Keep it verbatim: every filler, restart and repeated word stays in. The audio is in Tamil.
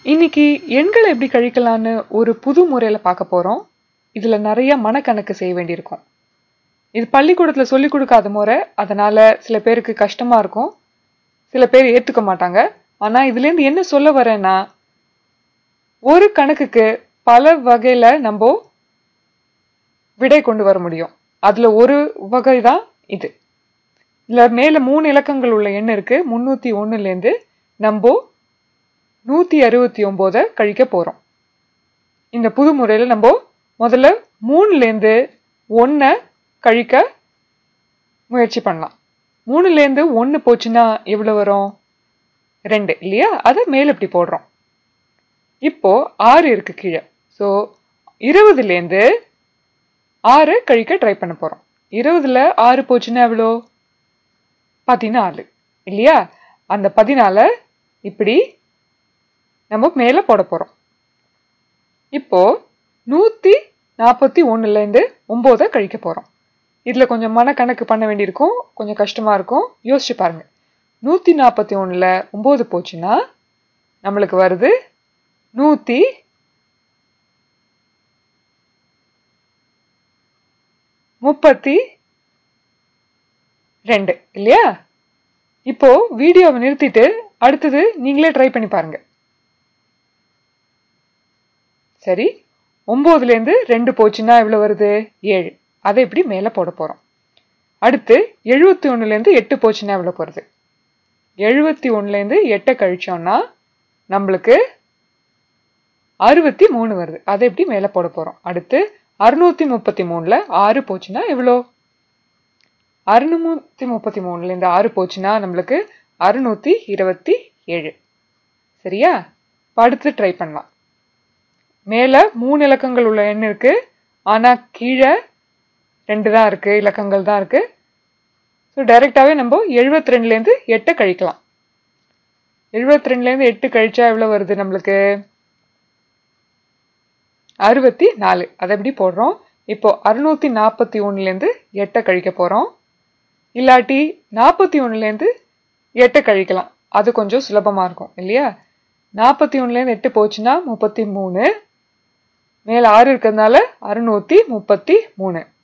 இன்னைக்கு எண்களை எப்படி கழிக்கலான்னு ஒரு புது முறையில பார்க்க போறோம். இதுல நிறைய மனக்கணக்கு செய்ய வேண்டியிருக்கும். இது பள்ளிக்கூடத்துல சொல்லிக் கொடுக்காத முறை, அதனால சில பேருக்கு கஷ்டமா இருக்கும், சில பேர் ஏத்துக்க மாட்டாங்க. ஆனா இதுல இருந்து என்ன சொல்ல வரேன்னா, ஒரு கணக்குக்கு பல வகையில நம்ம விடை கொண்டு வர முடியும். அதுல ஒரு வகை தான் இது. இதுல மேல மூணு இலக்கங்கள் உள்ள எண் இருக்கு. முன்னூத்தி ஒண்ணுல இருந்து நம்ம நூத்தி அறுபத்தி ஒன்பத கழிக்க போறோம். இந்த புது முறையில நம்ம முதல்ல மூணுல இருந்து ஒன்ன கழிக்க முயற்சி பண்ணலாம். மூணுல இருந்து ஒன்னு போச்சுன்னா எவ்வளவு வரும்? ரெண்டு இல்லையா? அதை மேல இப்படி போடுறோம். இப்போ ஆறு இருக்கு கீழே. ஸோ இருபதுல இருந்து ஆறு கழிக்க ட்ரை பண்ண போறோம். இருபதுல ஆறு போச்சுன்னா எவ்வளோ? பதினாலு இல்லையா? அந்த பதினால இப்படி நம்ம மேல போட போறோம். இப்போ நூத்தி நாற்பத்தி ஒண்ணுல இருந்து ஒன்பத கழிக்க போறோம். இதுல கொஞ்சம் மனக்கணக்கு பண்ண வேண்டியிருக்கும், கொஞ்சம் கஷ்டமா இருக்கும். யோசிச்சு பாருங்க. நூத்தி நாற்பத்தி ஒண்ணுல ஒன்பது போச்சுன்னா நம்மளுக்கு வருது நூத்தி முப்பத்தி ரெண்டு இல்லையா? இப்போ வீடியோவை நிறுத்திட்டு அடுத்தது நீங்களே ட்ரை பண்ணி பாருங்க. சரி, ஒன்பதுல இருந்து ரெண்டு போச்சுன்னா எவ்வளவு வருது? ஏழு. அதை இப்படி மேல போட போறோம். அடுத்து எழுபத்தி ஒண்ணுல இருந்து எட்டு போச்சுன்னா எவ்வளவு போறது? எழுபத்தி ஒண்ணுல இருந்து எட்டை கழிச்சோம்னா நம்மளுக்கு அறுபத்தி மூணு வருது. அதை இப்படி மேல போட போறோம். அடுத்து அறுநூத்தி முப்பத்தி மூணுல ஆறு போச்சுன்னா எவ்வளோ? அறுநூத்தி முப்பத்தி மூணுல இருந்து ஆறு போச்சுன்னா நம்மளுக்கு அறுநூத்தி இருபத்தி ஏழு. சரியா? அடுத்து ட்ரை பண்ணலாம். மேல மூணு இலக்கங்கள் உள்ள எண் இருக்கு, ஆனா கீழே ரெண்டு தான் இருக்கு, இலக்கங்கள் தான் இருக்கு. ஸோ டைரக்டாவே நம்ம எழுபத்தி ரெண்டுல இருந்து எட்டை கழிக்கலாம். எழுபத்தி ரெண்டுல இருந்து எட்டு கழிச்சா எவ்வளவு வருது நம்மளுக்கு? அறுபத்தி நாலு. அதை எப்படி போடுறோம்? இப்போ அறுநூத்தி நாற்பத்தி ஒண்ணுல இருந்து எட்டை கழிக்க போறோம். இல்லாட்டி நாற்பத்தி ஒண்ணுல இருந்து எட்டை கழிக்கலாம், அது கொஞ்சம் சுலபமா இருக்கும் இல்லையா? நாற்பத்தி ஒண்ணுல இருந்து எட்டு போச்சுன்னா முப்பத்தி மூணு, மேல ஆறு இருக்கிறதுனால அறுநூத்தி முப்பத்தி மூணு.